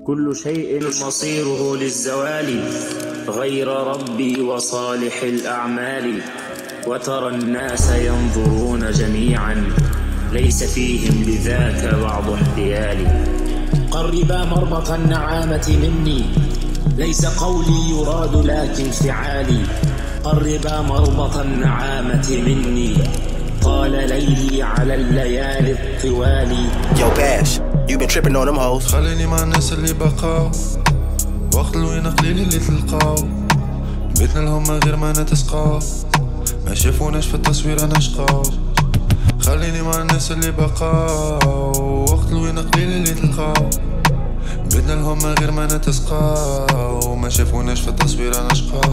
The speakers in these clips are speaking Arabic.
كل شيء مصيره للزوال غير ربي وصالح الأعمال. وترى الناس ينظرون جميعا ليس فيهم بذاك بعض احتيال. قربا مربط النعامة مني ليس قولي يراد لكن فعالي. قربا مربط النعامة مني طال ليلي على الليالي الطوال. Yo Bash, you been tripping on them hoes. خليني مع الناس اللي بقاو وقت الوين قليل اللي تلقاو. بيتنا لهم غير ما نتسقاو ما شافوناش في التصوير انا شقاو. خليني مع الناس اللي بقاو وقت الوين قليل اللي تلقاو. بيتنا لهم غير ما نتسقاو ما شافوناش في التصوير انا شقاو.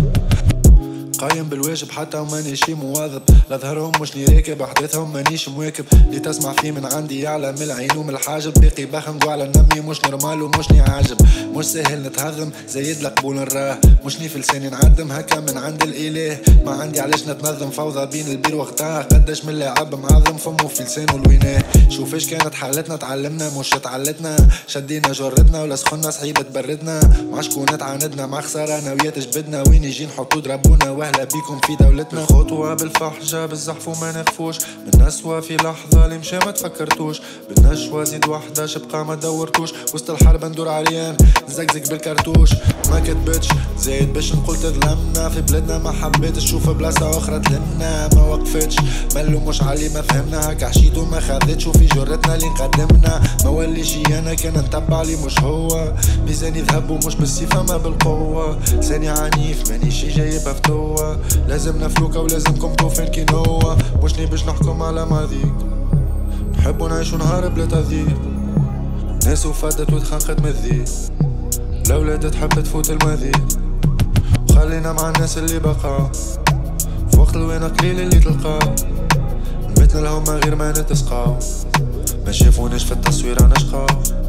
قايم بالواجب حتى ومانيش مواظب لا ظهرهم مش لي راكب احداثهم مانيش مواكب. اللي تسمع فيه من عندي يعلى من العين ومن الحاجب. باقي بخنقو على النمي مش نورمال ومشني عاجب. مش سهل نتهضم زايد لقبول نراه مشني في لساني نعدم هكا من عند الاله. ما عندي علاش نتنظم فوضى بين البير وقتها. قداش من لاعب معظم فمو في لسانه لويناه. شوف ايش كانت حالتنا تعلمنا مش تعلتنا. شدينا جردنا ولا سخنا صحيبة تبردنا. مع شكون تعاندنا مع خسارة ناويات جبدنا. وين يجي نحطو ضربونا واهلا بيكم في دولتنا. خطوة بالفحشة بالزحف وما نخفوش. من نسوى في لحظة اللي مشى ما تفكرتوش. بالنشوة زيد وحدة شبقى ما دورتوش. وسط الحرب ندور عريان نزقزق بالكرتوش. ما كتبتش زايد باش نقول تظلمنا. في بلادنا ما حبيتش تشوف بلاصة أخرى تلنا. ما وقفتش ملو مش علي ما فهمنا. هكا حشيت وما خذتش وفي جرتنا اللي نقدمنا. ما وليش أنا كان نتبع لي مش هو. ميزاني ذهب ومش بالسيفة ما بالقوة. لساني عنيف مانيش جايبها فتوة. لازمنا فلوكة ولازمكم توفين كينوة. مشني باش نحكم على ماضيك نحبو نعيشو نهار بلا تضييق. ناس وفادت وتخنقت مذيق الأولاد تحب تفوت المذيق. وخلينا مع الناس اللي بقاو في وقت الوين قليل اللي تلقاو. بيتنا لهم غير ما نتسقاو ما شافوناش في التصوير انا شقاو.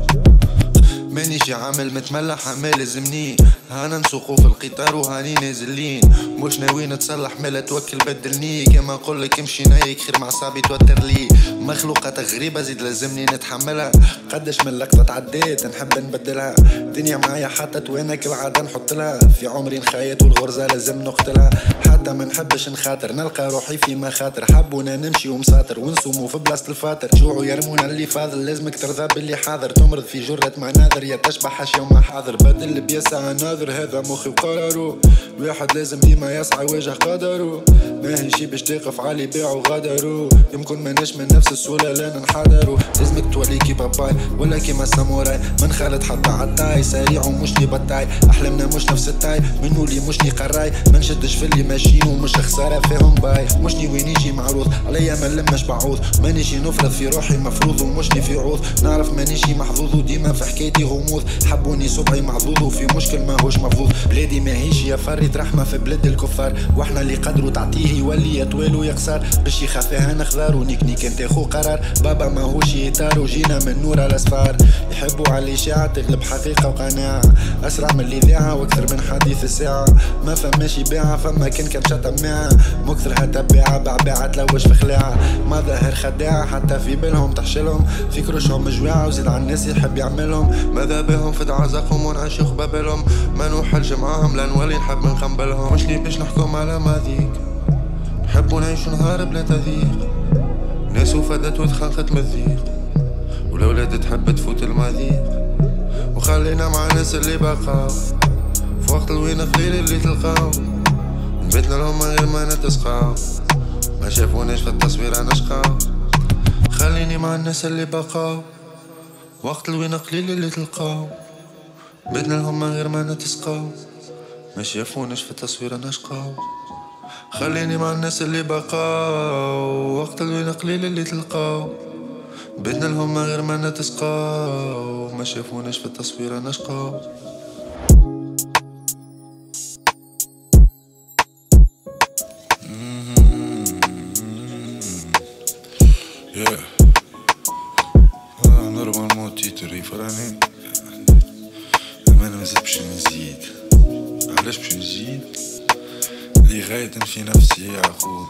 مانيش عامل متملح ما لازمني. هانا نسوقو في القطار وهاني نازلين. مش ناوي نتصلح مالا توكل بدلني. كما نقولك امشي نايك خير مع صابي توتر لي. مخلوقات غريبة زيد لازمني نتحملها. قداش من لقطة تعديت نحب نبدلها. الدنيا معايا حطت وينك بعد نحطلها. في عمري نخايت والغرزة لازم نقتلها. حتى ما نحبش نخاطر نلقى روحي في مخاطر. حبونا نمشي ومساطر ونسومو في بلاصة الفاطر. جوعوا يرمونا اللي فاضل لازمك ترضى باللي حاضر. تمرض في جرة مناظر يا تشبح حشي وما حاضر. بدل بيسعى ناظر هذا مخي وقرارو. الواحد لازم ديما يسعى يواجه قدرو. ماهي شي باش تقف علي بيعو غدرو. يمكن ماناش من نفس السهولة لا ننحدرو. لازمك تولي كي باباي ولا كيما ساموراي. من خالد حتى عالتاي سريع ومشني بطاي. احلامنا مش نفس التاي منو اللي مشني قراي. ما نشدش في اللي ماشيين ومش خسارة فيهم باي. مشني وين يجي معروض عليا ما نلمش بعوض. مانيشي نفرض في روحي مفروض ومشني في عوض. نعرف مانيشي محظوظ وديما في حكايتي غموض. حبوني صبعي معظوظ وفي مشكل ماهوش مفظوظ. بلادي ماهيش يا فريد رحمة في بلاد الكفار. واحنا اللي قدروا تعطيه يولي يطوال ويقصر. باش يخافيها نخضر ونيك انت خو قرار. بابا ماهوش يطار وجينا من نور على الاسفار. يحبوا على الاشاعة تغلب حقيقة وقناعة. اسرع من الاذاعة واكثر من حديث الساعة. ما فماش يبيعة فما كان شتا معاه. مكثرها تباعة بعباعة تلوش في خلاعة. ما ظاهر خداعة حتى في بالهم تحشلهم. في كروشهم مجواعة وزيد على الناس يحب يعملهم. ماذا بهم في دعازقهم ونعيشوا خبابلهم. ما نوحلش معاهم لا نولي نحب نخنبلهم. مش لي باش نحكم على ماضيك نحبو نعيشو نهار بلا تضييق. ناس وفادت وتخنقت مذيق والأولاد تحب تفوت المذيق. وخلينا مع الناس اللي بقاو في وقت الوين قليل اللي تلقاو. بيتنا لهم غير ما نتسقاو ما شافوناش في التصوير انا شقاو. خليني مع الناس اللي بقاو وقت الوين قليل اللي تلقاو. بيتنا لهم غير ما نتسقاو ما شافوناش في التصوير انا شقاو. خليني مع الناس اللي بقاو وقت الوين قليل اللي تلقاو. بيتنا لهم غير ما نتسقاو ما شافوناش في التصوير انا شقاو. نورمالمون تيتر يفراني ما نزيدش نزيد. علاش باش نزيد اللي غاية في نفسي يعقوب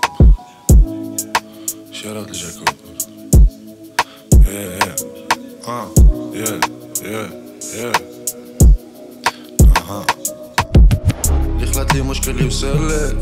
شارات لجاكوب. يا اللي خلط لي مشكل يوصلك،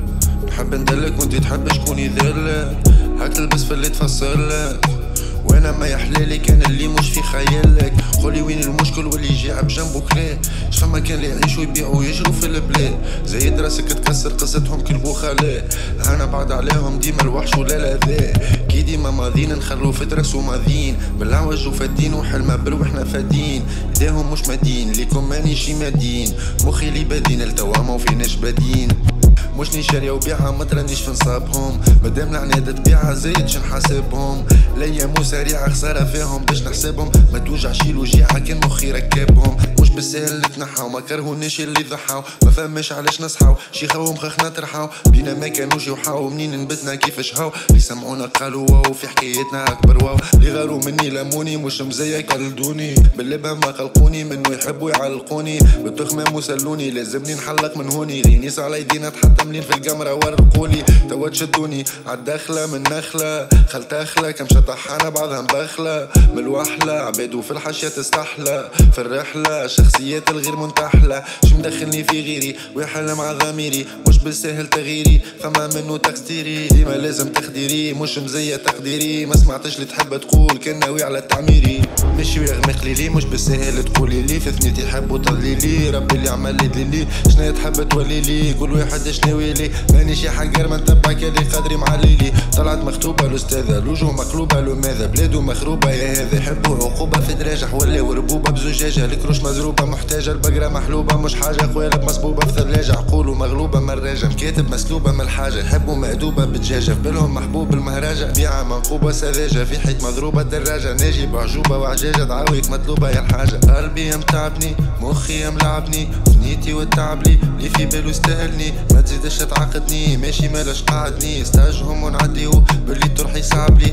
نحب ندلك وانتي تحب شكون يذلك، هاك تلبس في اللي تفصلك، وانا ما يحلالي كان اللي مش في خيالك. قولي وين المشكل واللي يجي عب جنبك ليه؟ شفما كان اللي يعيشوا يبيعوا ويجروا في البلاد، زايد راسك تكسر قصتهم كلبو خلاه، انا بعد عليهم ديما الوحش ولا لاذاه، كي ديما ماضيين نخلو في درس وماضيين، بالعوج وفادين وحلمة بالوحنا فادين، ايديهم مش مادين ليكم مانيش مادين، مخي اللي بادين التوا ما وفيناش بادين، مشني شارية وبيعها مترانيش في نصابهم، مادام العنادة تبيعها زايد شنحاسبهم، الايام سريعة خسارة فيهم باش نحسبهم، ما توجعش الوجيعة كان مخي ركبهم، مش بالسهل نتنحاو ما كرهوناش اللي ضحاو، ما فهمش علاش نصحاو شيخاو مخخنا ترحاو، بينا ما كانوش يوحاو منين نبتنا كيفاش هاو، اللي سمعونا قالوا واو في حكايتنا اكبر واو، اللي غاروا مني لموني مش مزيك قلدوني، باللبهم ما قلقوني منو يحبوا يعلقوني، بالتخمة مسلوني لازمني نحلق من هوني، غينيس على يدينا تحتملين في القمرة ورقولي، توا تشدوني عالداخلة من نخلة خلت اخلة كم شطحانة بعضها مبخلة، من الوحلة عبادو في الحاشية تستحلى، في الرحلة شخصيات الغير منتحلة، شو مدخلني في غيري ويحل مع ضميري، مش بالسهل تغييري فما منو تقصيري، ديما لازم تخديري مش مزية تقديري، ما سمعتش اللي تحب تقول كان ناوي على تعميري، مشي ويغمي قليلي مش بالسهل تقولي لي، في ثنيتي حب وتضليلي، ربي اللي عمل لي دليلي، شنو تحب تولي لي كل واحد شناوي لي، مانيش حقر ما نتبعك اللي قدري معليلي، طلعت مخطوبة الاستاذة الوجوه مقلوبة لماذا بلادو مخروبة يا هذا يحبوا عقوبة في دراجة ولا وربوبة بزجاجة، الكروش مزروبة محتاجة البقرة محلوبة مش حاجة قوالب مصبوبة في ثلاجة، عقولو مغلوبة مراجة مكاتب مسلوبة من الحاجة، يحبوا مأدوبة بدجاجة في بالهم محبوب المهراجة، بيعة منقوبة سذاجة في حيط مضروبة دراجة، ناجي بعجوبة وعجاجة دعاويك مطلوبة يا الحاجة، قلبي متعبني مخي ملعبني ثنيتي والتعبلي اللي في بالو استاهلني، ما تزيدش تعقدني ماشي مالاش قعدني، استاجهم ونعديو باللي تروح يصعبلي،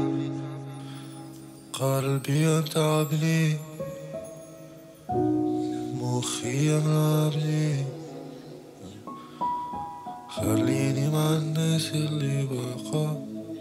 قلبي متعبني مخي ملعبني، خليني مع الناس اللي بقى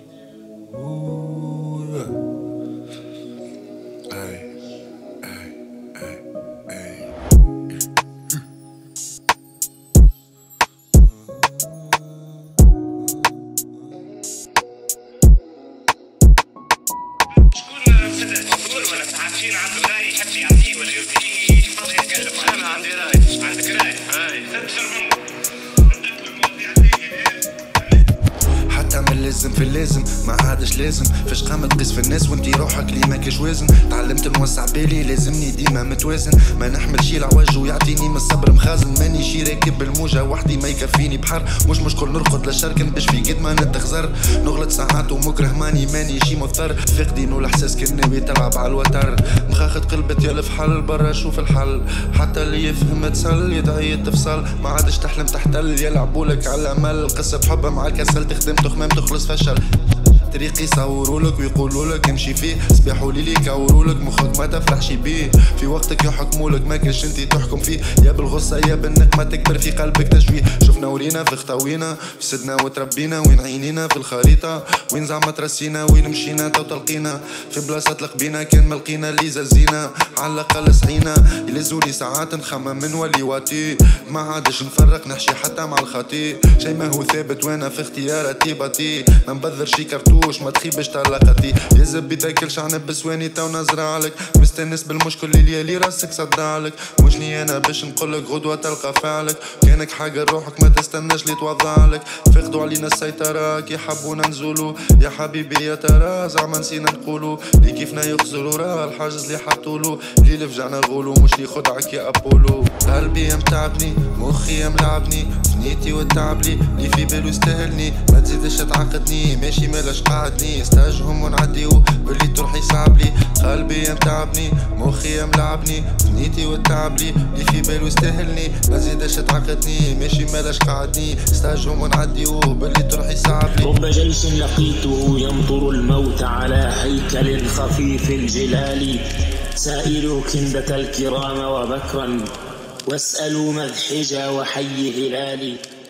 لازم في اللازم ما عادش لازم فاش قام تقيس في الناس وانتي روحك لي ماكش وازن، تعلمت نوسع بالي لازمني ديما متوازن، ما نحملش العواج ويعطيني من الصبر مخازن، ماني شي راكب الموجه وحدي ما يكفيني بحر، مش مشكل نرقد للشركن باش في قد ما نتخزر، نغلط ساعات ومكره ماني شي مضطر، فاقدين والاحساس كان ناوي تلعب على الوتر، مخاخت قلبت يا الفحل برا شوف الحل، حتى اللي يفهم تسل يدعي تفصل، ما عادش تحلم تحتل يلعبولك على الامل، قصه حب مع الكسل تخدم تخمام تخلص فشل، طريق يصورولك ويقولولك امشي فيه، صباحوا ليلي يكورولك مخك ما تفرحش بيه، في وقتك يحكمولك ما كاش انتي تحكم فيه، يا بالغصة يا بالنقمة تكبر في قلبك تشويه، شفنا ورينا في خطاوينا في سدنا وتربينا، وين عينينا في الخريطة وين زعما ترسينا، وين مشينا تو تلقينا في بلاصة تلقبينا، كان ملقينا اللي زازينا على الاقل سعينا، يلزولي ساعات نخمم من ولي واتي، ما عادش نفرق نحشي حتى مع الخطي، شي ما هو ثابت وانا في اختياراتي بطي، ما نبذر شي كرتوش ما تخيبش طلقتي، يا زبي تاكلش عنب بسواني تو نزرعلك، مستانس بالمشكل اللي راسك صدعلك، مشني انا باش نقولك غدوة تلقى فعلك، كانك حاجة روحك ما تستناش لي توضعلك، فقدوا علينا السيطرة كي حبونا نزولو، يا حبيبي يا ترى زعما نسينا نقولو، اللي كيفنا يخزروا راه الحاجز اللي حطولو، اللي لفجعنا غولو مش لي خدعك يا ابولو، قلبي متعبني مخي ملعبني ثنيتي والتعبلي، اللي في بالو استاهلني ما تزيدش تعقدني ماشي مالاش قعدني، استاجهم ونعديو باللي تروح يصعبلي، قلبي متعبني مخي ملعبني ثنيتي والتعبلي، اللي في بالو استاهلني ما تزيدش تعقدني ماشي مالاش قعدني، استاجهم ونعديو باللي تروح يصعبلي، رب جيش لقيته يمطر الموت على هيكل خفيف الجلال، سائلوا كندة الكرام وبكرا واسألوا مذحجا وحي هلالي.